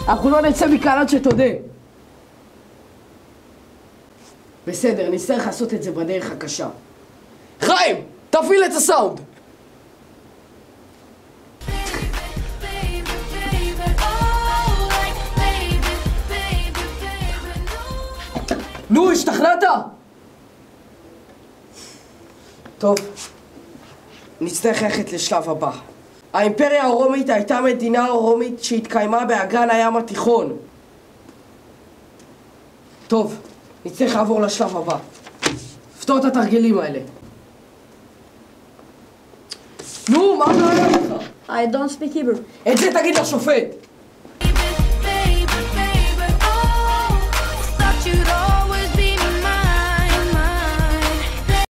אנחנו לא נצא מכאן עד שתודה. בסדר, נצטרך לעשות את זה בדרך הקשה. חיים, תפעיל את הסאונד! נו, השתכנעת? טוב, נצטרך ללכת לשלב הבא. האימפריה הרומית הייתה מדינה רומית שהתקיימה באגן הים התיכון. טוב, נצטרך לעבור לשלב הבא. פתור את התרגילים האלה. נו, מה הבעיה לך? I don't speak Hebrew. את זה תגיד לשופט! you don't